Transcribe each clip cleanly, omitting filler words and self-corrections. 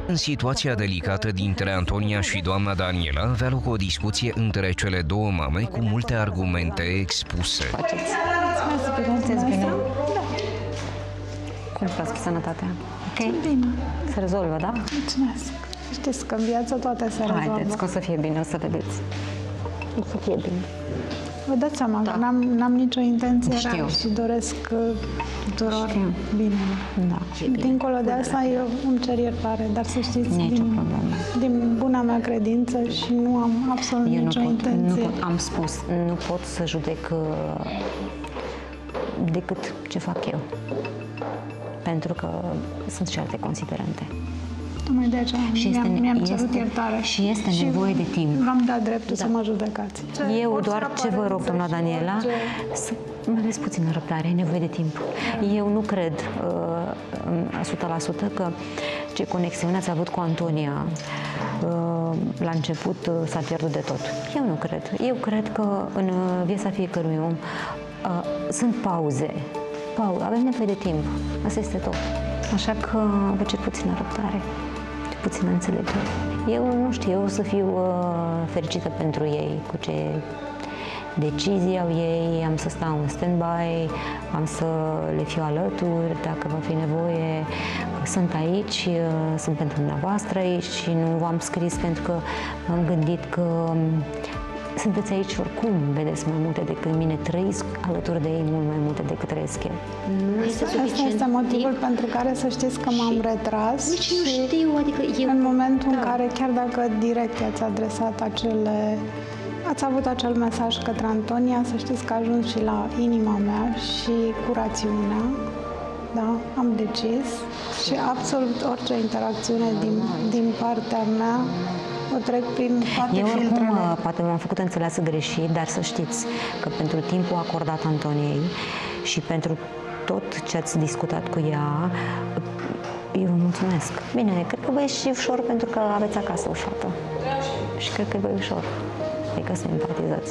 În situația delicată dintre Antonia și doamna Daniela avea loc o discuție între cele două mame cu multe argumente expuse. Sunteți bine? Cum stați cu sănătatea? Ok? Bine. Se rezolvă, da? Mulțumesc. Știți că în viață toate se rezolvă. Haideți, că o să fie bine, o să vedeți. O să fie bine. Vă dați seama că n-am nicio intenție Știu. rea și doresc tuturor bine. Da. Dincolo de asta, eu îmi cer iertare, dar să știți, Nicio problemă. din buna mea credință și nu am absolut Eu nicio nu pot, intenție. am spus, nu pot să judec decât ce fac eu. Pentru că sunt și alte considerente. Tocmai de aceea mi-am cerut iertare. Și este nevoie de timp. V-am dat dreptul să mă judecați. Eu doar ce vă rog, doamna Daniela, să mai aveți puțină răbdare, e nevoie de timp. Eu nu cred 100% că ce conexiune ați avut cu Antonia la început s-a pierdut de tot. Eu nu cred. Eu cred că în viața fiecărui om sunt pauze. Avem nevoie de timp. Asta este tot. Așa că vă cer puțină răbdare, puțină înțelegere. Eu nu știu, eu o să fiu fericită pentru ei cu ce decizii au ei, am să stau în stand-by, am să le fiu alături dacă va fi nevoie. Sunt aici, sunt pentru dumneavoastră aici și nu v-am scris pentru că am gândit că sunteți aici oricum, vedeți mai multe decât mine, trăiesc alături de ei mult mai multe decât trăiesc eu. Asta este motivul pentru care să știți că m-am retras. Nici nu știu, adică eu... În momentul în care, chiar dacă direct i-ați adresat ați avut acel mesaj către Antonia, să știți că a ajuns și la inima mea și cu rațiunea. Da, am decis și absolut orice interacțiune din partea mea o trec prin toate filtrele. Oricum, poate m-am făcut înțeleasă greșit, dar să știți că pentru timpul acordat Antoniei și pentru tot ce ați discutat cu ea, eu vă mulțumesc. Bine, cred că vă e și ușor pentru că aveți acasă o fată. Și cred că vă e ușor. Adică să empatizați.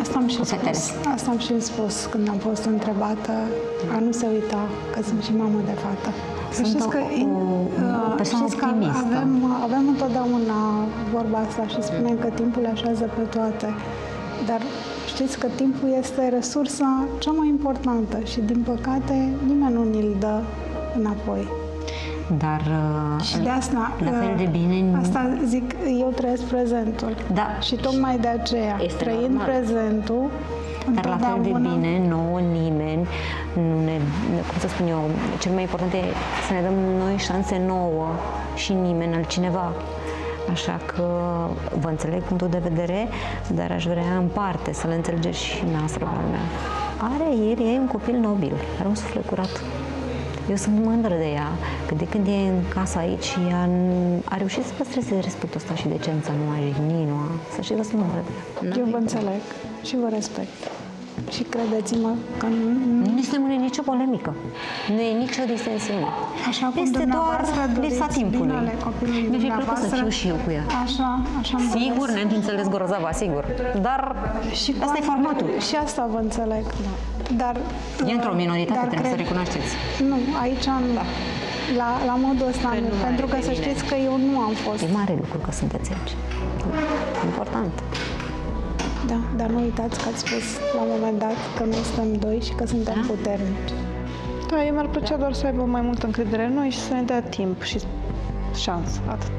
Asta am și spus când am fost întrebată, a nu se uita că sunt și mamă de fată. Sunt o persoană optimistă. Avem întotdeauna vorba asta și spunem că timpul le așează pe toate. Dar știți că timpul este resursa cea mai importantă și, din păcate, nimeni nu ni-l dă înapoi. Dar și de asta, la fel de bine... Asta zic, eu trăiesc prezentul. Da. Și tocmai de aceea, trăind prezentul, dar la fel de bine, nouă, nimeni, nu ne, cum să spun eu, cel mai important e să ne dăm noi șanse nouă și nimeni altcineva. Așa că vă înțeleg punctul de vedere, dar aș vrea în parte să le înțelegeți și noastră, mea. El e un copil nobil, are un suflet curat. Eu sunt mândră de ea, că de când e în casa aici, ea a reușit să păstreze respectul ăsta și decența, nu a jignit, nu a... Să știți că sunt mândră de ea. Eu vă înțeleg și vă respect. Și credeți-mă că nu este nicio polemică, nu e nicio disensiune. Așa cum este doar lipsa timpului. Mi-e fi plăcut să fiu și eu cu ea. Așa sigur, ne-am înțeles grozava, sigur. Dar și asta e formatul. Și asta vă înțeleg. Da. Dar e într-o minoritate, trebuie să recunoașteți. Nu, aici nu. Da. La modul ăsta nu. Pentru că să știți că eu nu am fost. E mare lucru că sunteți aici. Important. Da, dar nu uitați că ați spus la un moment dat că noi suntem doi și că suntem puternici. Da, eu mi-ar plăcea doar să aibă mai multă încredere în noi și să ne dea timp și șansă, atât.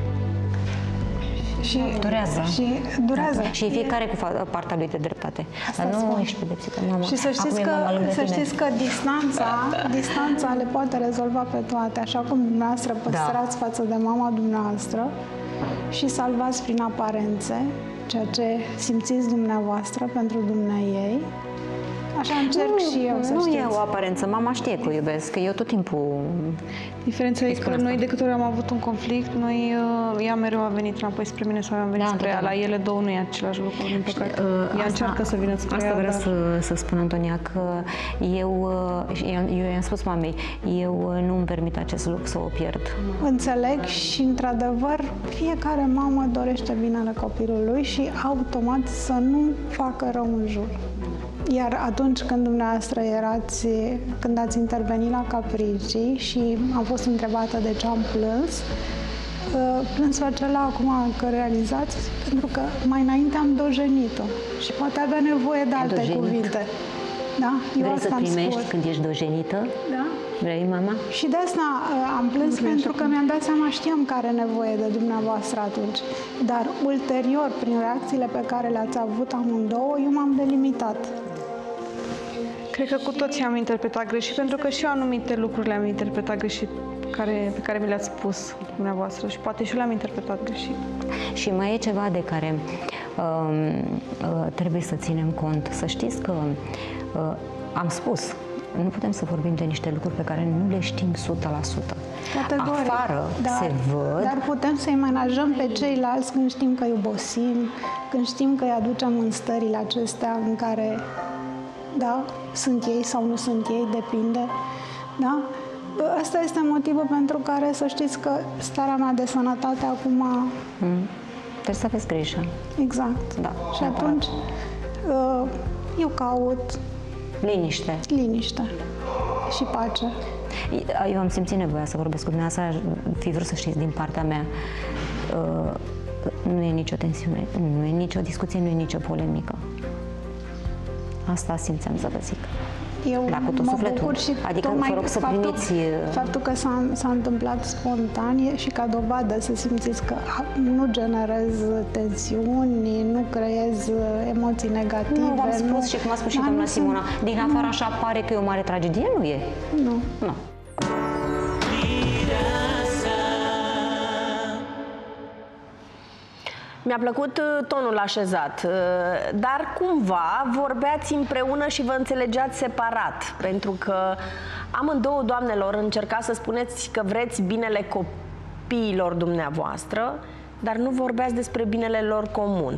Și durează. Și fiecare cu partea lui de dreptate. Dar nu ești pedepsită, mama. Și să știți că distanța le poate rezolva pe toate, așa cum dumneavoastră păstrați față de mama dumneavoastră și salvați prin aparențe ceea ce simțiți dumneavoastră pentru dumneaei. Așa încerc și eu, să nu știți. e o aparență. Mama știe că o iubesc, că eu tot timpul... Diferența e că noi, de câte ori am avut un conflict, ea mereu a venit înapoi spre mine sau eu am venit spre ea. La ele două nu e același lucru, din păcate. Ea încearcă să vină spre ea. Asta vreau să spun, Antonia, că eu i-am spus mamei, eu nu îmi permit acest lucru să o pierd. Înțeleg și, într-adevăr, fiecare mamă dorește binele copilului și automat să nu facă rău în jur. Iar atunci când dumneavoastră când ați intervenit la Capricii și am fost întrebată de ce am plâns, plânsul acela acum că realizați, pentru că mai înainte am dojenit-o și poate avea nevoie de alte cuvinte. Da? Vrei să primești când ești dojenită? Da. Vrei, mama? Și de asta am plâns, pentru că mi-am dat seama, știam că are nevoie de dumneavoastră atunci. Dar ulterior, prin reacțiile pe care le-ați avut amândouă, eu m-am delimitat. Cred că cu toții am interpretat greșit, pentru că și eu anumite lucruri le-am interpretat greșit pe care mi le-ați spus dumneavoastră și poate și eu le-am interpretat greșit. Și mai e ceva de care trebuie să ținem cont. Să știți că am spus, nu putem să vorbim de niște lucruri pe care nu le știm 100%. Categoric. Afară se văd. Dar putem să-i menajăm pe ceilalți când știm că îi obosim, când știm că îi aducem în stările acestea în care, da, sunt ei sau nu sunt ei, depinde. Da? Asta este motivul pentru care să știți că starea mea de sănătate acum... Trebuie să aveți grijă. Exact. Da, și atunci eu caut liniște și pace. Eu am simțit nevoia să vorbesc cu dumneavoastră, fi vrut să știți din partea mea. Nu e nicio tensiune, nu e nicio discuție, nu e nicio polemică. Asta simțeam să vă zic. Eu dar cu tot mă sufletul. bucur și adică vă rog să primiți... Faptul că s-a întâmplat spontan și ca dovadă să simțiți că nu generez tensiuni, nu creez emoții negative. Nu, v-am spus și cum a spus și doamna Simona, din afară așa pare că e o mare tragedie, nu e? Nu. Nu. Mi-a plăcut tonul așezat, dar cumva vorbeați împreună și vă înțelegeați separat, pentru că amândouă, doamnelor, încercați să spuneți că vreți binele copiilor dumneavoastră, dar nu vorbeați despre binele lor comun.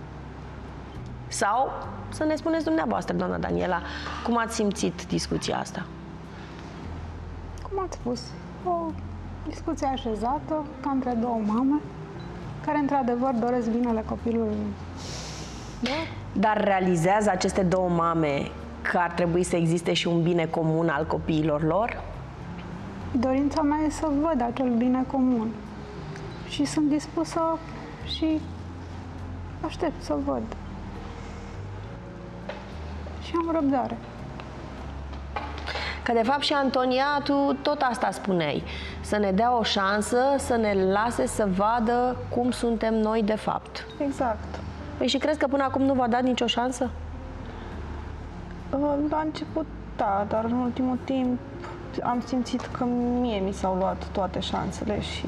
Sau să ne spuneți dumneavoastră, doamna Daniela, cum ați simțit discuția asta? Cum ați spus, o discuție așezată, ca între două mame, care într-adevăr doresc binele copilului. Da? Dar realizează aceste două mame că ar trebui să existe și un bine comun al copiilor lor? Dorința mea e să văd acel bine comun. Și sunt dispusă și aștept să văd. Și am răbdare. Că de fapt și Antonia, tu tot asta spuneai. Să ne dea o șansă, să ne lase să vadă cum suntem noi de fapt. Exact. Păi și crezi că până acum nu v-a dat nicio șansă? La început, da, dar în ultimul timp am simțit că mie mi s-au luat toate șansele și...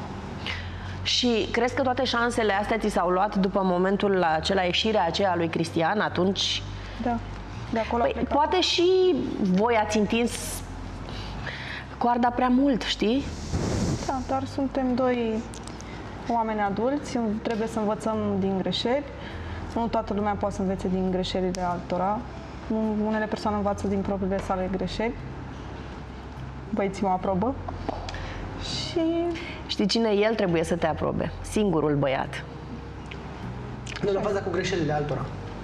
Și crezi că toate șansele astea ți s-au luat după momentul acela, ieșirea aceea lui Cristian, atunci? Da, de acolo păi, poate și voi ați întins coarda prea mult, știi? Da, dar suntem doi oameni adulți, trebuie să învățăm din greșeli. Nu toată lumea poate să învețe din greșelile altora. Unele persoane învață din propriile sale greșeli. Băieții mă aprobă. Și... Știi cine? El trebuie să te aprobe. Singurul băiat. Nu, la faza cu greșelile altora.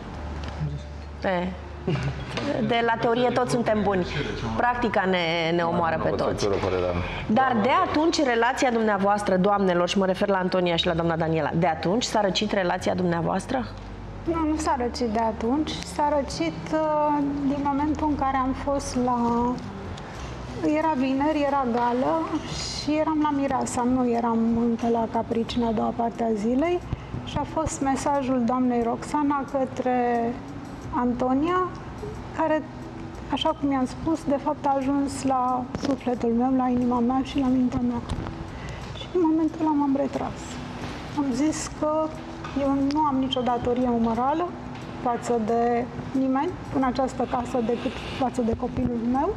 De la teorie toți suntem buni. Practica ne omoară pe toți. Dar de atunci relația dumneavoastră, doamnelor, și mă refer la Antonia și la doamna Daniela, de atunci s-a răcit relația dumneavoastră? Nu s-a răcit de atunci. S-a răcit din momentul în care am fost la... Era vineri, era gală și eram la Mireasa, nu eram încă la Capricci în a doua parte a zilei și a fost mesajul doamnei Roxana către Antonia, care, așa cum i-am spus, de fapt a ajuns la sufletul meu, la inima mea și la mintea mea. Și în momentul ăla m-am retras. Am zis că eu nu am nicio datorie morală față de nimeni în această casă decât față de copilul meu.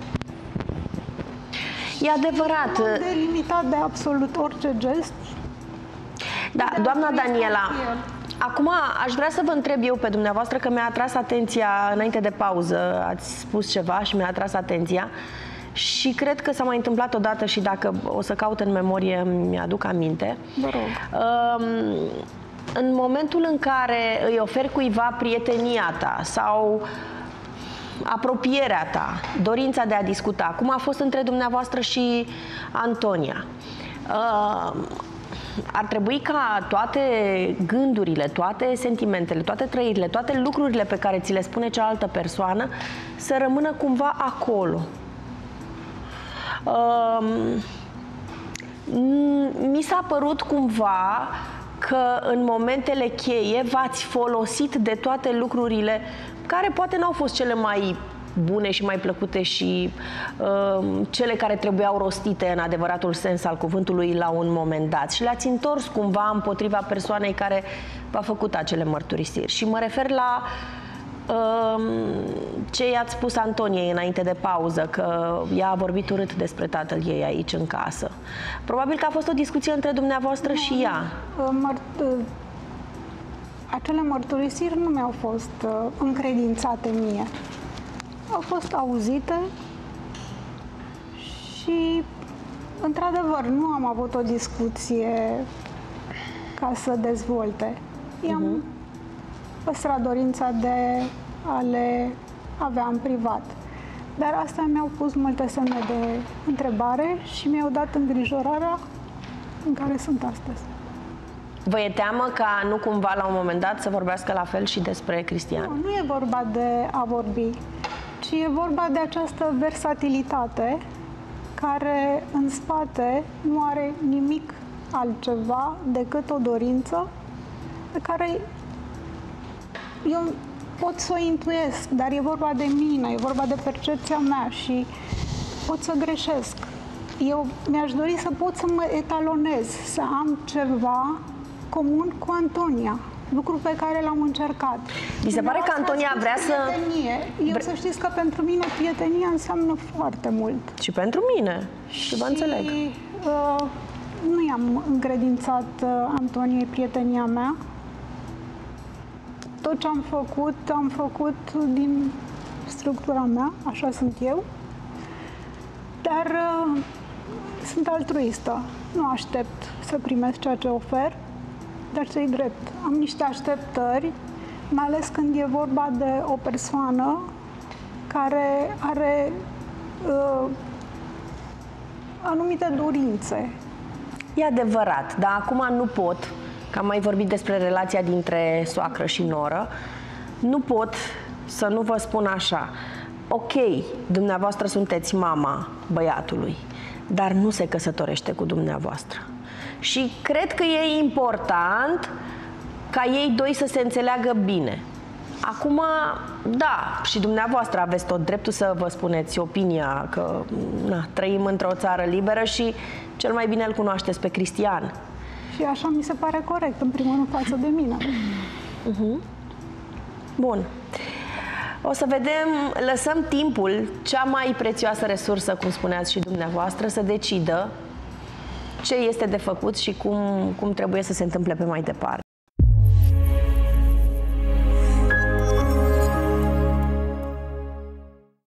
E adevărat. M-am delimitat de absolut orice gest. Da, doamna Daniela, acum aș vrea să vă întreb eu pe dumneavoastră, că mi-a atras atenția înainte de pauză, ați spus ceva și mi-a atras atenția și cred că s-a mai întâmplat odată și dacă o să caut în memorie mi-aduc aminte. Vă rog. În momentul în care îi oferi cuiva prietenia ta sau apropierea ta, dorința de a discuta, cum a fost între dumneavoastră și Antonia, Ar trebui ca toate gândurile, toate sentimentele, toate trăirile, toate lucrurile pe care ți le spune cealaltă persoană să rămână cumva acolo. Mi s-a părut cumva că în momentele cheie v-ați folosit de toate lucrurile care poate n-au fost cele mai bune și mai plăcute și cele care trebuiau rostite în adevăratul sens al cuvântului la un moment dat. Și le-ați întors cumva împotriva persoanei care v-a făcut acele mărturisiri. Și mă refer la ce i-ați spus Antoniei înainte de pauză, că ea a vorbit urât despre tatăl ei aici în casă. Probabil că a fost o discuție între dumneavoastră și ea. Acele mărturisiri nu mi-au fost încredințate mie. Au fost auzite și, într-adevăr, nu am avut o discuție ca să dezvolte. I-am păstrat dorința de a le avea în privat. Dar astea mi-au pus multe semne de întrebare și mi-au dat îngrijorarea în care sunt astăzi. Vă e teamă ca nu cumva la un moment dat să vorbească la fel și despre Cristian? Nu e vorba de a vorbi, ci e vorba de această versatilitate care în spate nu are nimic altceva decât o dorință pe care eu pot să o intuiesc, dar e vorba de mine, e vorba de percepția mea și pot să greșesc. Eu mi-aș dori să pot să mă etalonez, să am ceva comun cu Antonia, lucru pe care l-am încercat. Mi se pare că Antonia vrea să... Eu să știți că pentru mine prietenia înseamnă foarte mult. Și pentru mine, și vă înțeleg. Nu i-am încredințat Antoniei prietenia mea. Tot ce am făcut din structura mea, așa sunt eu, dar sunt altruistă. Nu aștept să primesc ceea ce ofer, dar să-i drept. Am niște așteptări, mai ales când e vorba de o persoană care are anumite dorințe. E adevărat, dar acum nu pot, că am mai vorbit despre relația dintre soacră și noră, nu pot să nu vă spun așa: ok, dumneavoastră sunteți mama băiatului, dar nu se căsătorește cu dumneavoastră. Și cred că e important ca ei doi să se înțeleagă bine. Acum, da, și dumneavoastră aveți tot dreptul să vă spuneți opinia, că trăim într-o țară liberă și cel mai bine îl cunoașteți pe Cristian. Și așa mi se pare corect, în primul rând, față de mine. Bun. O să vedem, lăsăm timpul, cea mai prețioasă resursă, cum spuneați și dumneavoastră, să decidă ce este de făcut și cum trebuie să se întâmple pe mai departe.